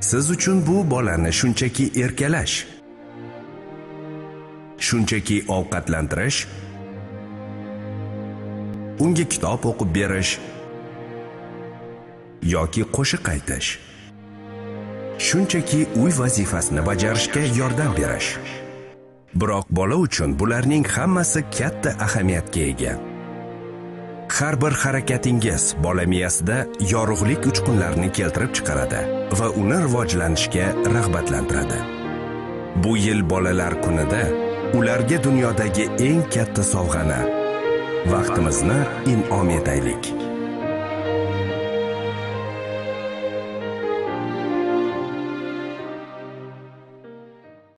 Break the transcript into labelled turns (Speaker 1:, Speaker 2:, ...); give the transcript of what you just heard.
Speaker 1: Siz uchun bu bolani shunchaki erkalash, shunchaki ovqatlantirish, unga kitob o'qib berish yoki qo'shiq aytish, shunchaki uy vazifasini bajarishga yordam berish. Biroq bola uchun bularning hammasi katta ahamiyatga ega. Har bir harakatingiz bola miyasida yorug'lik uchqunlarini keltirib chiqaradi va uni rivojlanishga rag'batlantiradi. Bu yil bolalar kunida ularga dunyodagi eng katta sovg'ani, vaqtimizni in'om etaylik.